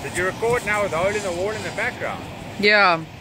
Did you record now with the hole in the wall in the background? Yeah.